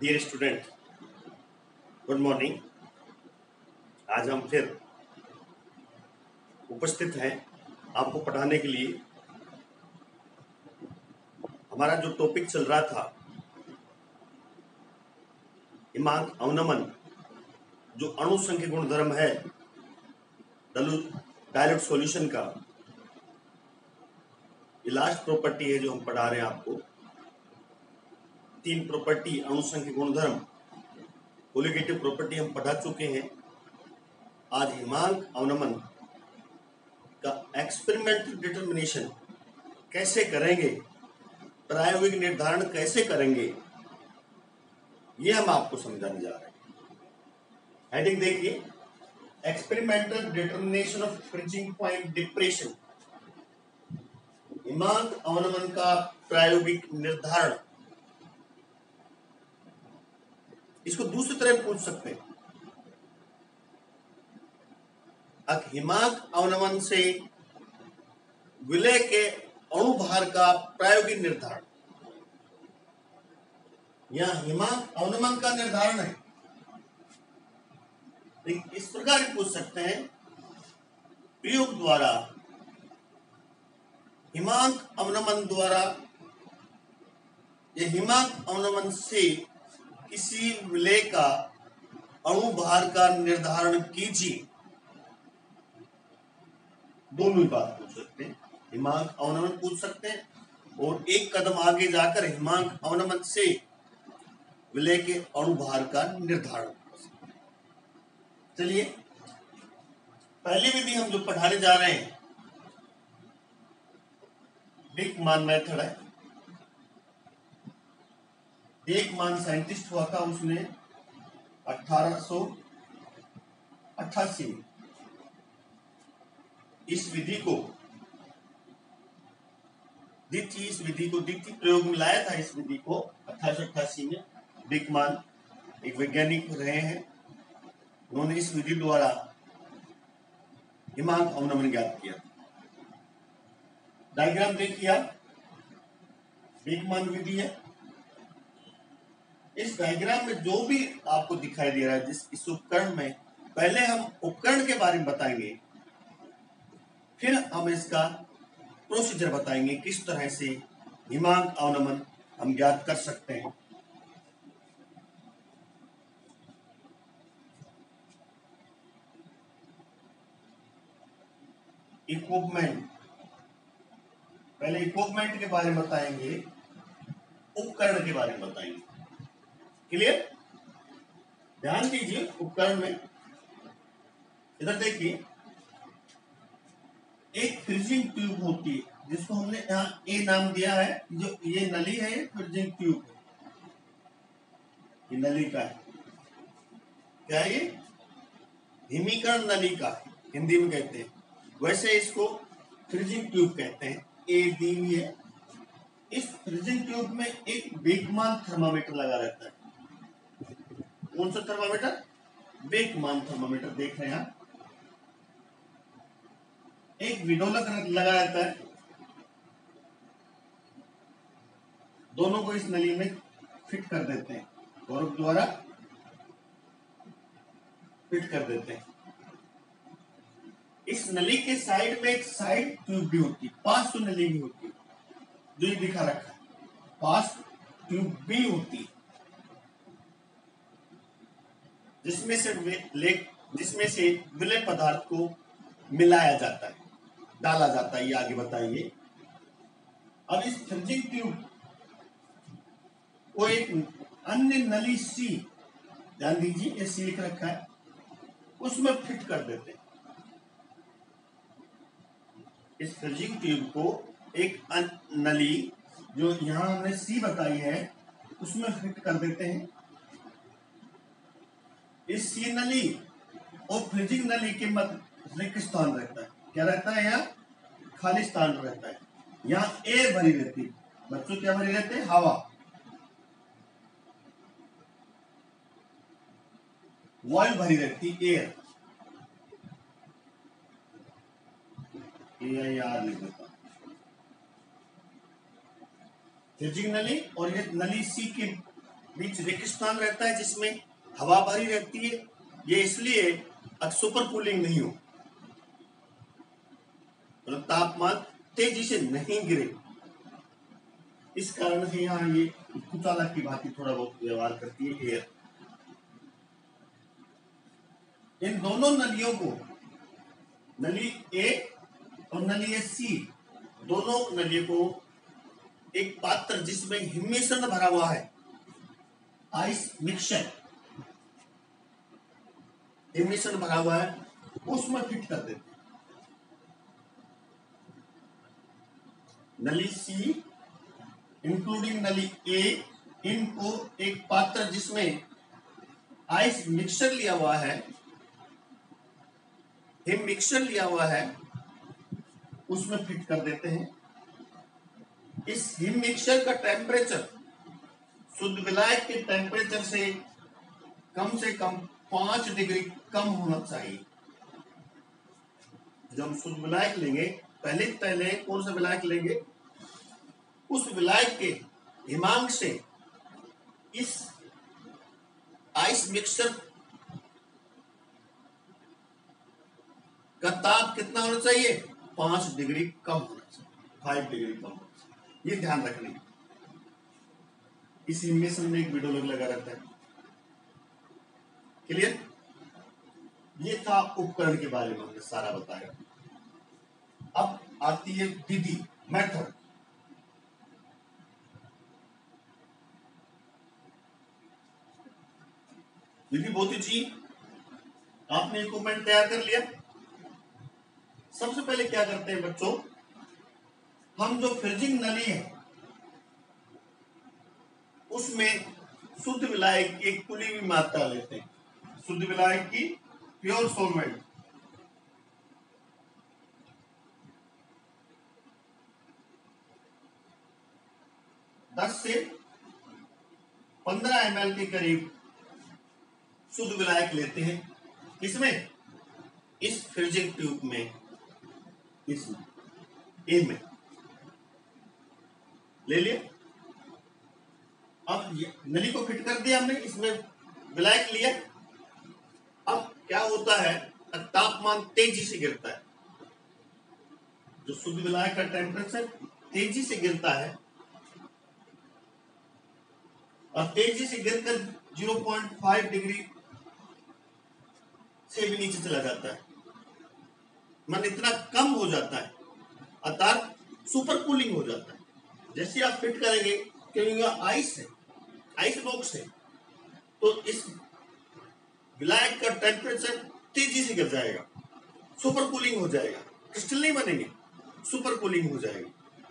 Dear student, good morning. आज हम फिर उपस्थित हैं आपको पढ़ाने के लिए। हमारा जो टॉपिक चल रहा था हिमांक अवनमन, जो अणु संख्या गुणधर्म है डायल्यूट सॉल्यूशन का, ये लास्ट प्रॉपर्टी है जो हम पढ़ा रहे हैं आपको। 3 प्रॉपर्टी अणु संख्या गुणधर्म कोलिगेटिव प्रॉपर्टी हम पढ़ा चुके हैं। आज हिमांक अवनमन का एक्सपेरिमेंटल डिटर्मिनेशन कैसे करेंगे, प्रायोगिक निर्धारण कैसे करेंगे, ये हम आपको समझाने जा रहे हैं। हेडिंग देखिए, experimental determination of freezing point depression, हिमांक अवनमन का प्रायोगिक निर्धारण। इसको दूसरी तरह पूछ सकते हैं, हिमांक अवनमन से विलय के अणु भार का प्रायोगिक निर्धारण। यह हिमांक अवनमन का निर्धारण है। इस प्रकार पूछ सकते हैं, प्रयोग द्वारा हिमांक अवनमन द्वारा या हिमांक अवनमन से किसी विलय का अणु भार का निर्धारण कीजिए। दोनों ही बात पूछ सकते हैं, हिमांक अवनमन पूछ सकते हैं और एक कदम आगे जाकर हिमांक अवनमन से विलय के अणु भार का निर्धारण। चलिए, पहली विधि हम जो पढ़ाने जा रहे हैं बेकमान मेथड है। बेकमान साइंटिस्ट हुआ था, उसने 1888 में इस विधि को द्वितीय प्रयोग में लाया था। इस विधि को 1888 में बेकमान एक वैज्ञानिक रहे हैं, उन्होंने इस विधि द्वारा हिमांक अवनमन ज्ञात किया। डायग्राम देखिए आप, बेकमान विधि है। इस डायग्राम में जो भी आपको दिखाई दे रहा है इस उपकरण में, पहले हम उपकरण के बारे में बताएंगे, फिर हम इसका प्रोसीजर बताएंगे, किस तरह से हिमांक अवनमन हम ज्ञात कर सकते हैं। इक्विपमेंट, पहले इक्विपमेंट के बारे में बताएंगे, उपकरण के बारे में बताएंगे। क्लियर? ध्यान दीजिए, उपकरण में इधर देखिए, एक फ्रीजिंग ट्यूब होती है जिसको हमने यहाँ ए नाम दिया है। जो ये नली है, ये फ्रीजिंग ट्यूब है, ये नली का है। क्या है ये? हिमीकरण नली का, हिंदी में कहते हैं। वैसे इसको फ्रीजिंग ट्यूब कहते हैं। ए दी हुई है। इस फ्रीजिंग ट्यूब में एक बेकमान थर्मामीटर लगा रहता है। कौन सा थर्मामीटर? बेकमान थर्मामीटर देख रहे हैं आप। एक विडोलक लगा रहता है। दोनों को इस नली में फिट कर देते हैं, गौरव द्वारा फिट कर देते हैं। इस नली के साइड में एक साइड ट्यूब भी होती है, पास तो नली भी होती है, जो ये दिखा रखा है, पास ट्यूब भी होती है, जिसमें से विलय पदार्थ को मिलाया जाता है, डाला जाता है। ये आगे बताइए। अब इस फ्रीजिंग ट्यूब को एक अन्य नली सी, ध्यान दीजिए ये सी लिख रखा है, उसमें फिट कर देते हैं। इस फ्रीजिंग ट्यूब को एक नली, जो यहां हमने सी बताई है, उसमें फिट कर देते हैं। इस सी नली और फ्रीजिंग नली के मध्य रिक्त स्थान रहता है। क्या रहता है? यहाँ खाली स्थान रहता है। यहाँ एयर भरी रहती है। बच्चों क्या भरी रहते हैं? हवा। वायु भरी रहती है, एयर। याद लिख देता हूं। फ्रीजिंग नली और ये नली सी के बीच रेगिस्तान रहता है जिसमें हवा भरी रहती है, ये इसलिए सुपर कूलिंग नहीं हो, मतलब तापमान तेजी से नहीं गिरे, इस कारण से यहाँ ये कुचालक की भांति थोड़ा बहुत व्यवहार करती है एयर। इन दोनों नलियों को, नली ए और नली सी, दोनों नलियों को एक पात्र जिसमें हिमेशन भरा हुआ है, आइस मिक्सचर, हिमेशन भरा हुआ है, उसमें फिट कर देते हैं। नली सी इंक्लूडिंग नली ए, इनको एक पात्र जिसमें आइस मिक्सचर लिया हुआ है, हिम मिक्सचर लिया हुआ है, उसमें फिट कर देते हैं। इस हिम मिक्सचर का टेम्परेचर शुद्ध विलायक के टेम्परेचर से कम 5 डिग्री कम होना चाहिए। जब हम शुद्ध विलायक लेंगे, पहले कौन सा विलायक लेंगे, उस विलायक के हिमांक से इस आइस मिक्सचर का ताप कितना होना चाहिए, 5 डिग्री कम होना चाहिए, 5 डिग्री कम होना चाहिए, ये ध्यान रखने। इस हिमेशन में एक वीडियो लगा रहता है, क्लियर। ये था उपकरण के बारे में हमने सारा बताया। अब आती है विधि, मेथड। विधि बहुत जी, आपने इक्विपमेंट तैयार कर लिया। सबसे पहले क्या करते हैं बच्चों, हम जो फ्रीजिंग नली है उसमें शुद्ध विलायक की एक खुली हुई मात्रा लेते हैं, शुद्ध विलायक की प्योर सॉल्वेंट, दस से 15 ml के करीब शुद्ध विलायक लेते हैं। किसमें, इस फ्रीजिंग ट्यूब में, इसमें ए में ले लिया। अब नली को फिट कर दिया हमने, इसमें विलायक लिया। अब क्या होता है, तापमान तेजी से गिरता है, जो शुद्ध विलायक का टेम्परेचर तेजी से गिरता है और तेजी से गिरकर 0.5 डिग्री से भी नीचे चला जाता है, मन इतना कम हो जाता है, अर्थात सुपर कूलिंग हो जाता है। जैसे आप फिट करेंगे क्योंकि आइस है, आइस बॉक्स है, तो इस विलायक का टेम्परेचर तेजी से गिर जाएगा, सुपर कूलिंग हो जाएगा, क्रिस्टल नहीं बनेंगे, सुपर कूलिंग हो जाएगी।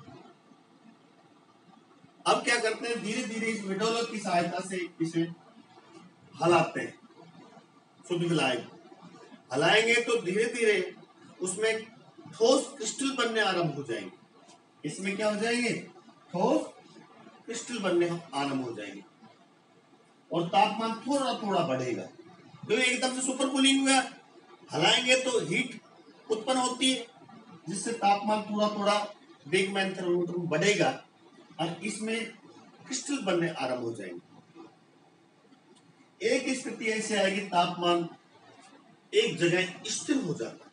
अब क्या करते हैं, धीरे धीरे इस विडोलक की सहायता से इसे हलाते हैं। शुद्ध विलायक हलाएंगे तो धीरे धीरे उसमें ठोस क्रिस्टल बनने आरंभ हो जाएंगे। इसमें क्या हो जाएंगे, ठोस क्रिस्टल बनने आरंभ हो जाएंगे और तापमान थोड़ा थोड़ा बढ़ेगा। तो एकदम से सुपर कूलिंग हुआ, हलाएंगे तो हीट उत्पन्न होती है जिससे तापमान थोड़ा थोड़ा बेगमैन थर्मोमीटर में बढ़ेगा और इसमें क्रिस्टल बनने आरंभ हो जाएंगे। एक स्थिति ऐसी आएगी, तापमान एक जगह स्थिर हो जाता है।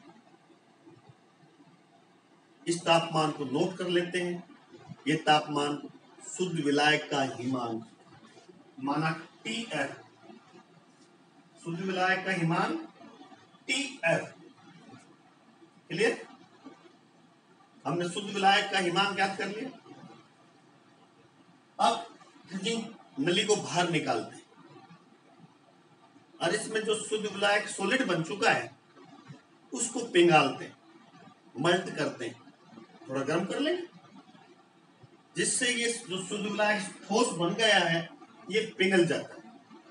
इस तापमान को नोट कर लेते हैं। ये तापमान शुद्ध विलायक का हिमांक माना TF, शुद्ध विलायक का हिमांक TF, क्लियर। हमने शुद्ध विलायक का हिमांक ज्ञात कर लिया। अब नली को बाहर निकालते हैं और इसमें जो शुद्ध विलायक सॉलिड बन चुका है उसको पिघालते हैं, मल्ट करते हैं, थोड़ा गर्म कर लेंगे जिससे ये जो शुद्ध विलायक ठोस बन गया है ये पिघल जाता है,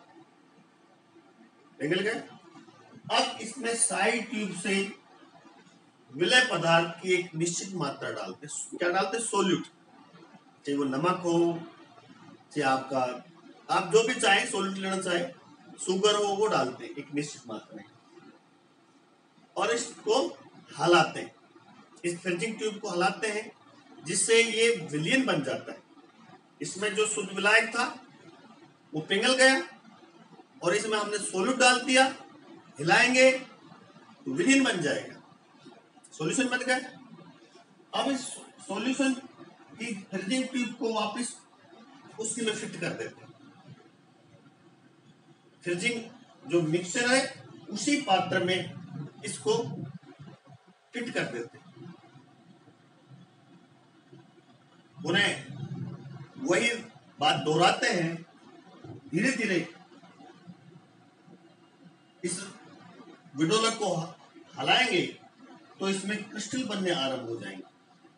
पिघल गया। अब इसमें साइड ट्यूब से विलय पदार्थ की एक निश्चित मात्रा डालते हैं। क्या डालते हैं, सोल्यूट, चाहे वो नमक हो, चाहे आपका आप जो भी चाहे सोल्यूट लेना चाहे, शुगर हो, वो डालते हैं एक निश्चित मात्रा में और इसको हलाते हैं, इस फ्रीजिंग ट्यूब को हलाते हैं जिससे ये विलयन बन जाता है। इसमें जो शुद्ध विलायक था वो पिघल गया और इसमें हमने सोल्यूट डाल दिया, हिलाएंगे तो विलीन बन जाएगा, सॉल्यूशन बन गया। अब इस सॉल्यूशन की फ्रीजिंग ट्यूब को वापस उसी में फिट कर देते हैं। फ्रीजिंग जो मिक्सचर है उसी पात्र में इसको फिट कर देते हैं। उन्हें वही बात दोहराते हैं, धीरे धीरे इस विडोलक को हलाएंगे तो इसमें क्रिस्टल बनने आरंभ हो जाएंगे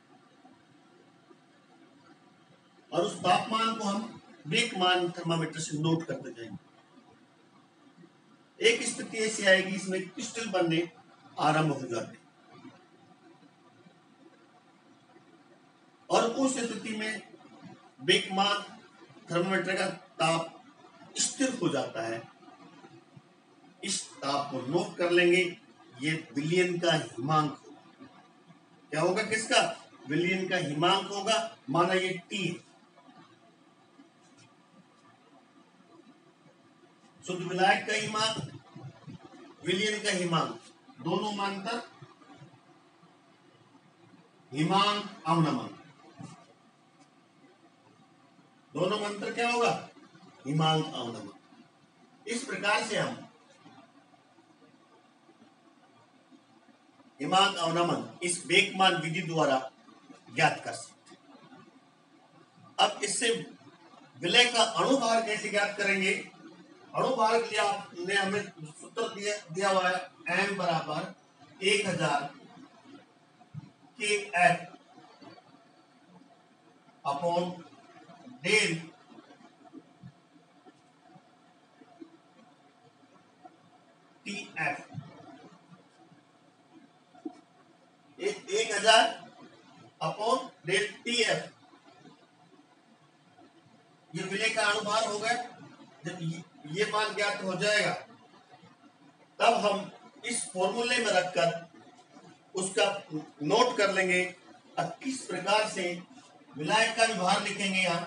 और उस तापमान को हम बेकमान थर्मामीटर से नोट करते जाएंगे। एक स्थिति ऐसी आएगी इसमें क्रिस्टल बनने आरंभ हो जाते हैं और उस स्थिति में बेकमान थर्मामीटर का ताप स्थिर हो जाता है। इस ताप को नोट कर लेंगे, ये विलयन का हिमांक होगा। क्या होगा? किसका? विलयन का हिमांक होगा। माना ये T शुद्ध विलायक का हिमांक, विलयन का हिमांक, दोनों मानतर हिमांक अवनमन, दोनों मंत्र क्या होगा? हिमांक अवनमन। इस प्रकार से हम हिमांक अवनमन इस बेकमान विधि द्वारा ज्ञात कर सकते हैं। अब इससे विलय का अणुभार कैसे ज्ञात करेंगे? अणुभार के लिए आपने हमें सूत्र दिया हुआ है, m बराबर 1000 kF upon del TF। 1000 upon del TF ये विलय का अणुभार हो गया। जब ये मान ज्ञात हो जाएगा तब हम इस फॉर्मूले में रखकर उसका नोट कर लेंगे और किस प्रकार से विलायक का भी भार लिखेंगे। यहां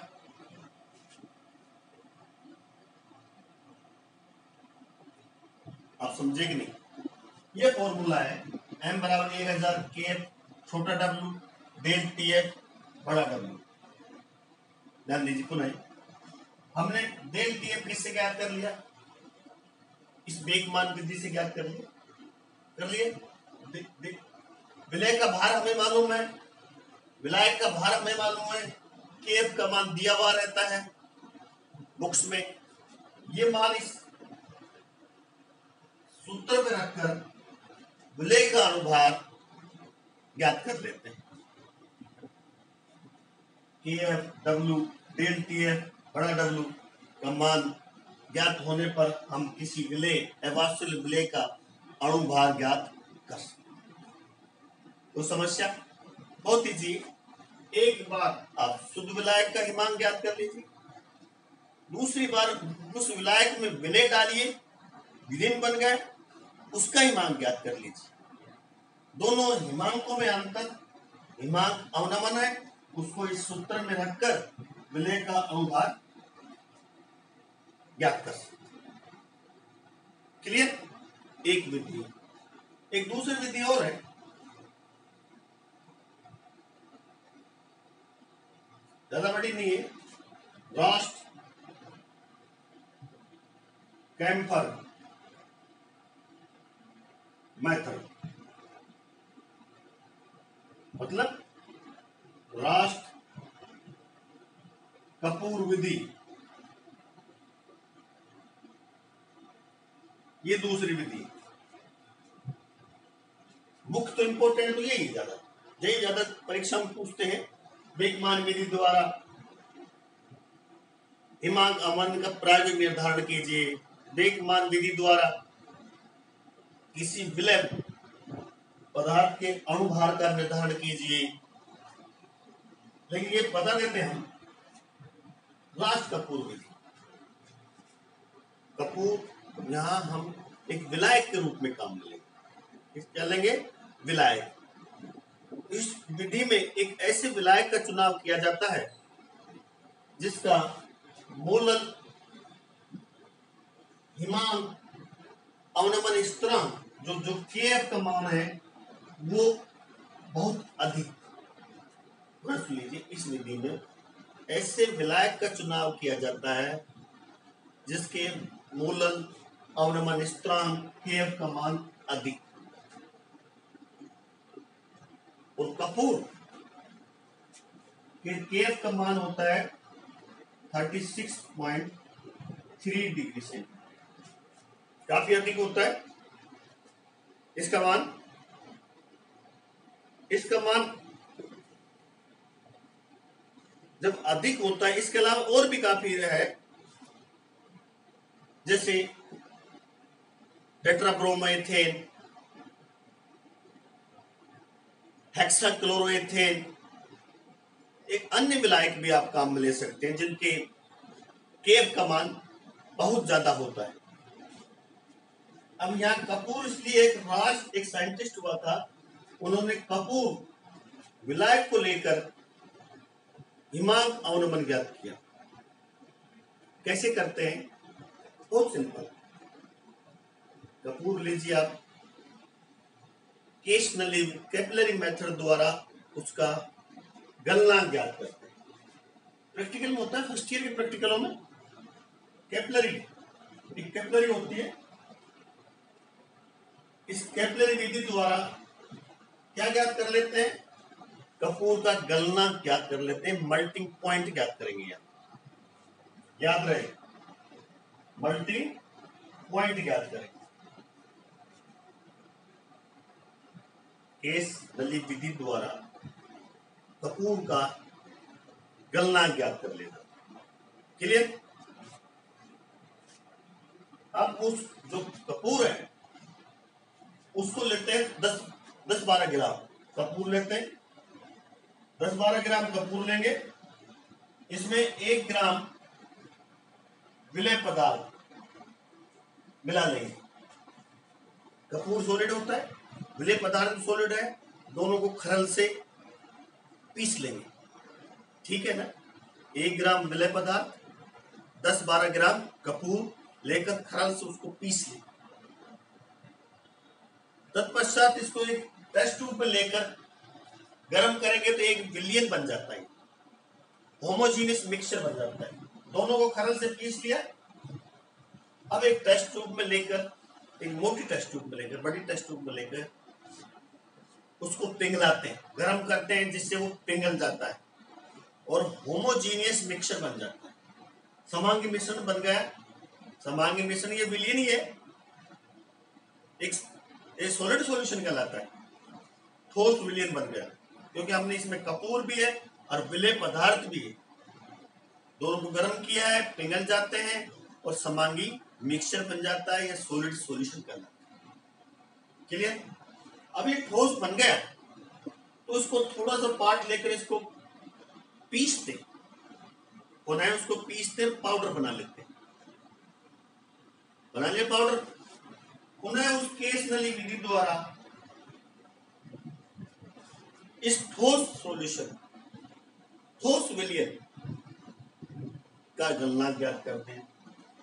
आप समझेंगे नहीं, ये फॉर्मूला है m बराबर 1000 kF छोटा w डेल TF बड़ा W। ध्यान दीजिए, पुनः हमने डेल TF किससे ज्ञात कर लिया? इस बेकमान विधि से ज्ञात कर लिए। विलय का भार हमें मालूम है, विलायक का भार हमें मालूम है, KF का मान दिया हुआ रहता है बुक्स में। ये मान इस सूत्र में रखकर विलय का अणुभार ज्ञात कर लेते हैं। KF W डेल TF बड़ा W का मान ज्ञात होने पर हम किसी विलय अवास्तविक विलय का अणुभार ज्ञात कर सकते हैं। तो समस्या बहुत ईजी। एक बार आप शुद्ध विलायक का हिमांक ज्ञात कर लीजिए, दूसरी बार उस विलायक में विलय डालिए, विलीन बन गए, उसका हिमांक ज्ञात कर लीजिए। दोनों हिमांकों में अंतर हिमांक अवनमन है, उसको इस सूत्र में रखकर विलय का अणुभार ज्ञात कर सकते। क्लियर? एक विधि। एक दूसरी विधि और है, ज्यादा बड़ी नहीं है, रॉस्ट कैम्फर मेथड, मतलब रास्ट कपूर विधि। ये दूसरी विधि। मुख्य तो इंपोर्टेंट तो यही ज्यादा परीक्षा में पूछते हैं। बेकमान विधि द्वारा हिमांक अवनमन का प्रायोगिक निर्धारण कीजिए। बेकमान विधि द्वारा किसी विलय पदार्थ के अणुभार का निर्धारण कीजिए। लेकिन ये बता देते हैं हम रास्ट कपूर विधि। कपूर यहां हम एक विलायक के रूप में काम लेंगे। क्या लेंगे? विलायक। इस विधि में एक ऐसे विलायक का चुनाव किया जाता है जिसका मोलल हिमांक अवनमन स्थिरांक जो केएफ का मान है वो बहुत अधिक। सुन लीजिए, इस विधि में ऐसे विलायक का चुनाव किया जाता है जिसके मूलन अवनमन स्थिरांक केएफ का मान अधिक। और कपूर के केएफ का मान होता है 36.3 डिग्री से, काफी अधिक होता है इसका मान जब अधिक होता है। इसके अलावा और भी काफी है, जैसे टेट्राब्रोमोएथेन, हेक्साक्लोरोएथेन, एक अन्य विलायक भी आप काम में ले सकते हैं जिनके केएफ का मान बहुत ज्यादा होता है। अब यहाँ कपूर इसलिए एक साइंटिस्ट हुआ था, उन्होंने कपूर विलायक को लेकर हिमांक अवनमन ज्ञात किया। कैसे करते हैं? बहुत सिंपल। कपूर लीजिए आप, केशनली कैपिलरी मेथड द्वारा उसका गलनांक ज्ञात करते हैं। प्रैक्टिकल में होता है, फर्स्ट ईयर के प्रैक्टिकलों में कैपिलरी होती है। इस कैपिलरी विधि द्वारा क्या ज्ञात कर लेते हैं? कपूर का गलनांक ज्ञात कर लेते हैं। मेल्टिंग पॉइंट ज्ञात करेंगे, याद रहे, मेल्टिंग पॉइंट ज्ञात करेंगे। केशनली विधि द्वारा कपूर का गलनांक ज्ञात कर लेना। क्लियर? अब उस जो कपूर है उसको लेते हैं 10-12 ग्राम कपूर लेते हैं। 10-12 ग्राम कपूर लेंगे, इसमें 1 ग्राम विलय पदार्थ मिला लेंगे। कपूर सॉलिड होता है, विलय पदार्थ सॉलिड है, दोनों को खरल से पीस लेंगे। ठीक है ना? 1 ग्राम विलय पदार्थ, 10-12 ग्राम कपूर लेकर खरल से उसको पीस लें। तत्पश्चात इसको एक टेस्ट ट्यूब में लेकर गर्म करेंगे तो एक विलियन बन जाता है, होमोजीनियस मिक्सचर बन जाता है। दोनों को खरल से पीस लिया। अब एक टेस्ट ट्यूब में लेकर, एक मोटी टेस्ट ट्यूब में लेकर, बड़ी टेस्ट ट्यूब में लेकर उसको पिघलाते हैं, गर्म करते हैं, जिससे वो पिघल जाता है और होमोजीनियस मिक्सचर बन जाता है। समांगी मिश्रण बन गया। समांगी मिश्रण ये विलियन ही है, एक सॉलिड सॉल्यूशन कहलाता है। ठोस विलियन बन गया क्योंकि हमने इसमें कपूर भी है और विलय पदार्थ भी है। दोनों को गर्म किया है, पिघल जाते हैं और समांगी मिक्सचर बन जाता है या सॉलिड सॉल्यूशन कहलाता है। क्लियर? अब ये ठोस बन गया तो उसको थोड़ा सा पार्ट लेकर इसको पीसते, पुनः उसको पीसते पाउडर बना लेते, बना लिया पाउडर। पुनः उस केशनली विधि द्वारा इस ठोस सॉल्यूशन, ठोस विलियन का गलनांक ज्ञात करते हैं।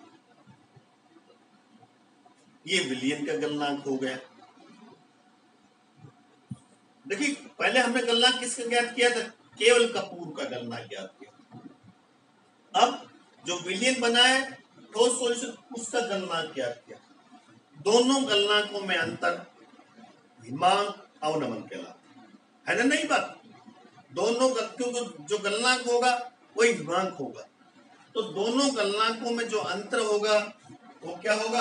ये विलियन का गलनांक हो गया। देखिए, पहले हमने गलनांक किसका ज्ञात किया था? केवल कपूर का गलनांक ज्ञात किया। अब जो विलियन बना है ठोस सॉल्यूशन, उसका गलनांक ज्ञात किया। दोनों गलनांकों में अंतर हिमांक अवनमन कहलाता है ना? नहीं बात, दोनों क्योंकि जो गलनांक होगा वही हिमांक होगा, तो दोनों गलनांकों में जो अंतर होगा वो क्या होगा?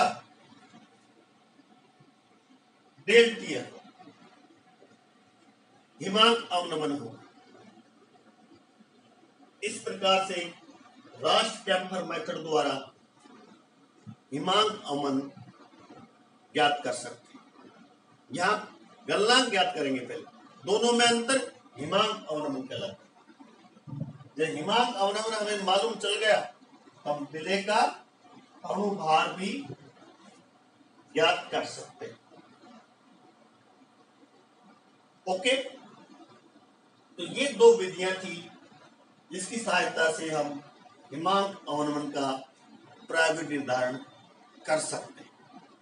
डेल्टी है, हिमांक अवनमन होगा। इस प्रकार से रास्ट-कैम्फर मेथड द्वारा हिमांक अवनमन ज्ञात कर सकते हैं। यहां गलनांक ज्ञात करेंगे पहले, दोनों में अंतर हिमांक अवनमन कहलाता है। जब हिमांक अवनमन हमें मालूम चल गया, हम विलय का अणुभार भी ज्ञात कर सकते हैं। ओके, तो ये 2 विधियां थी जिसकी सहायता से हम हिमांक अवनमन का प्रायोगिक निर्धारण कर सकते हैं।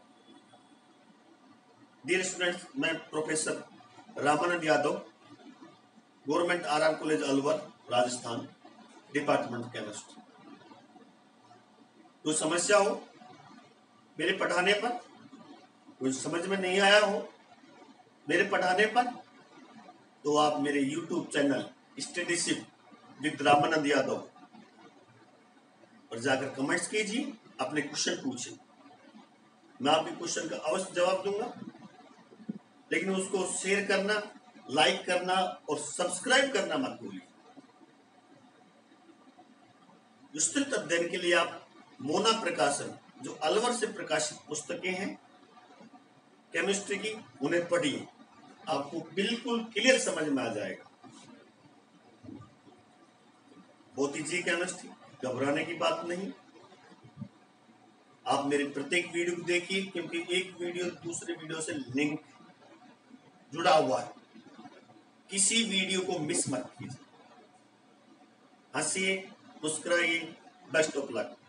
डियर स्टूडेंट्स, मैं professor Ramanand Yadav, government R R college Alwar, Rajasthan, department chemistry. कोई समस्या हो मेरे पढ़ाने पर, कुछ समझ में नहीं आया हो मेरे पढ़ाने पर, तो आप मेरे YouTube channel studyship with Ramanand Yadav पर जाकर कमेंट्स कीजिए, अपने क्वेश्चन पूछिए। मैं आपके क्वेश्चन का अवश्य जवाब दूंगा, लेकिन उसको शेयर करना, लाइक करना और सब्सक्राइब करना मत भूलिए। विस्तृत अध्ययन के लिए आप मोना प्रकाशन, जो अलवर से प्रकाशित पुस्तकें हैं केमिस्ट्री की, उन्हें पढ़िए। आपको बिल्कुल क्लियर समझ में आ जाएगा। बहुत ईजी केमिस्ट्री, घबराने की बात नहीं। आप मेरे प्रत्येक वीडियो को देखिए, क्योंकि एक वीडियो दूसरे वीडियो से लिंक जुड़ा हुआ है। किसी वीडियो को मिस मत कीजिए। हंसिए, मुस्कुराइए। Best of luck.